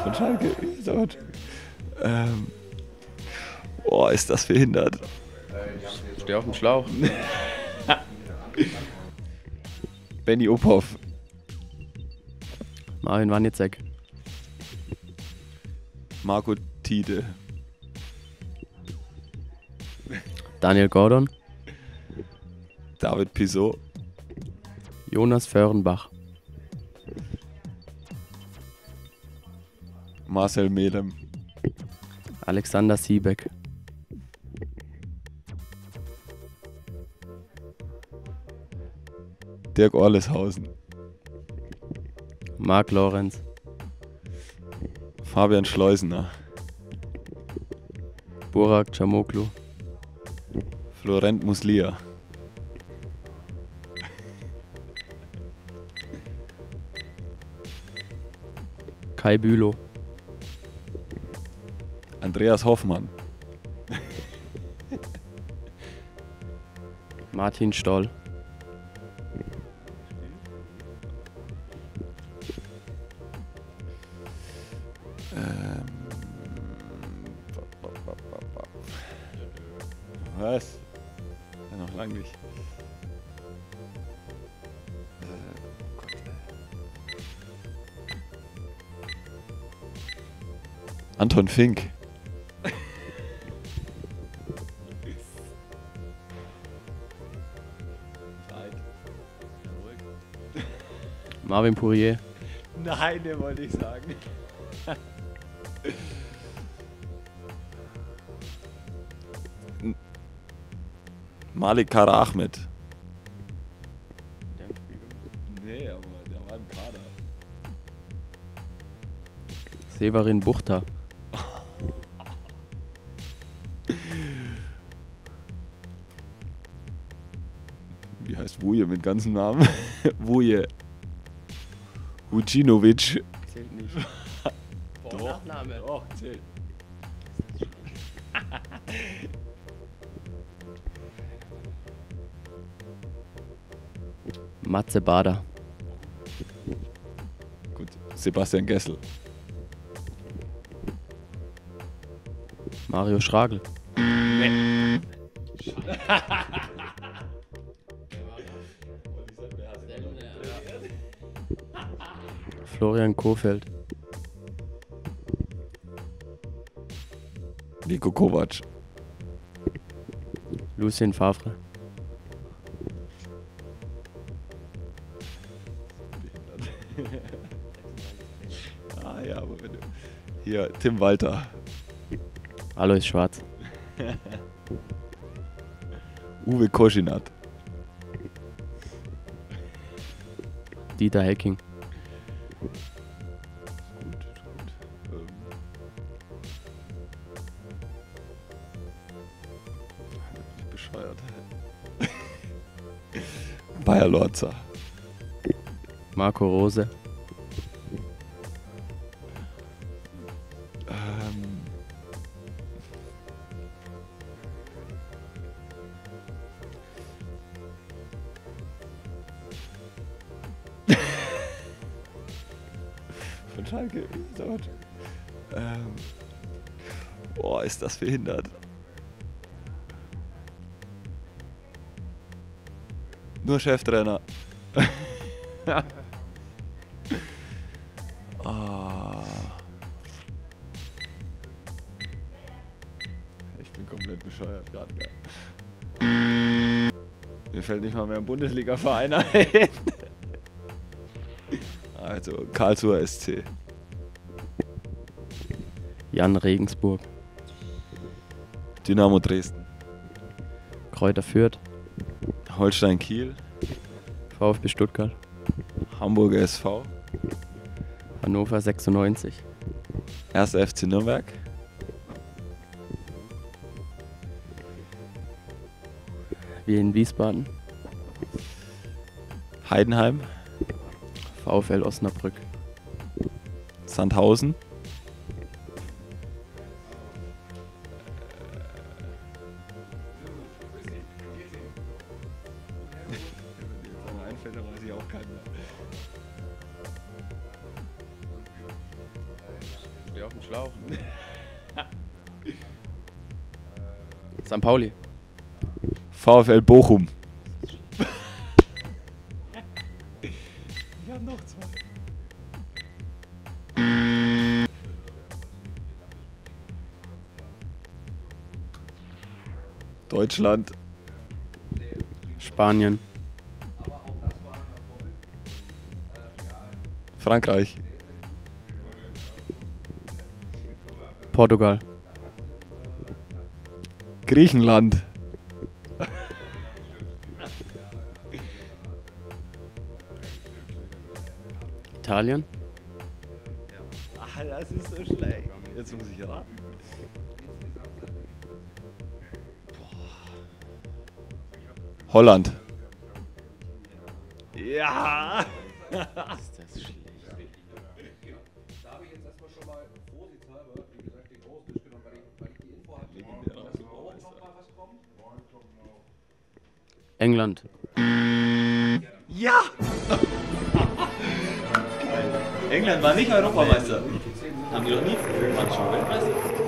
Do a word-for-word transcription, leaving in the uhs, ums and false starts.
von Schalke. Ähm. Boah, ist das behindert. Steh auf dem Schlauch. Benny Uphoff. Marvin Wanizek. Marco Tide. Daniel Gordon. David Pizot. Jonas Föhrenbach. Marcel Melem. Alexander Siebeck. Dirk Orleshausen. Marc Lorenz. Fabian Schleusener. Burak Camoglu. Florent Muslia. Kai Bülow. Andreas Hoffmann. Martin Stoll. Ähm. Was? Ja, noch lang nicht. Äh, Gott, ey. Anton Fink. Marvin Pourier. Nein, der wollte ich sagen. Malik Kara Ahmed. Nee, aber der war im Kader. Severin Buchter. Wie heißt Wuje mit ganzem Namen? Wuje. Vucinovic. Zählt nicht. Doch. Nachname. Doch, zählt. Matze Bader. Gut. Sebastian Gessel. Mario Schragel. Florian Kohfeldt. Niko Kovac. Lucien Favre. Ah ja, aber wenn du... Hier, Tim Walter. Alois Schwarz. Uwe Koschinat. Dieter Hecking. Gut, gut. Ähm. Bescheuert. Bayer Lorzer. Marco Rose. Ähm. Von Schalke. Ähm. Boah, ist das behindert. Nur Cheftrainer. Ah. Ich bin komplett bescheuert gerade. Mir fällt nicht mal mehr ein Bundesliga-Verein ein. Also Karlsruher S C. Jan Regensburg. Dynamo Dresden. Kräuter Fürth. Holstein Kiel. VfB Stuttgart. Hamburger S V. Hannover sechsundneunzig. erster F C Nürnberg. Wir in Wiesbaden. Heidenheim. VfL Osnabrück. Sandhausen. auf dem Schlauch. Sankt Pauli. VfL Bochum. Ja, noch zwei. Deutschland. Spanien. Frankreich. Portugal. Griechenland. Italien. Ach, das ist so schlecht. Jetzt muss ich raten. Holland. Ja. Ist das schlecht. Da habe ich jetzt erstmal schon mal vorsichtshalber, wie gesagt, den großen Tisch genommen, weil ich, weil ich die Info hatte, dass morgen noch mal was kommt. England. Ja. England war nicht Europameister. Haben die doch nie. Waren schon Weltmeister.